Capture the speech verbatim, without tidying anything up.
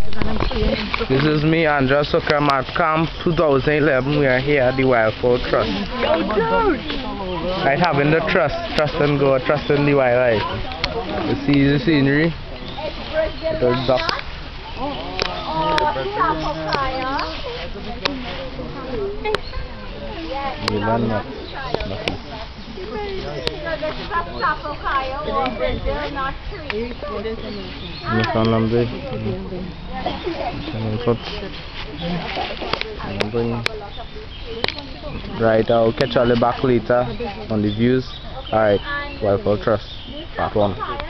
This is me, Andrea Sucker. I'm at Camp two thousand eleven. We are here at the Wildfowl Trust. Right, having the trust, trust and God, trust in the wildlife. You see the scenery? The duck. You learn that. Right, I'll catch you all back later on the views. Alright, Wildfowl Trust, part one.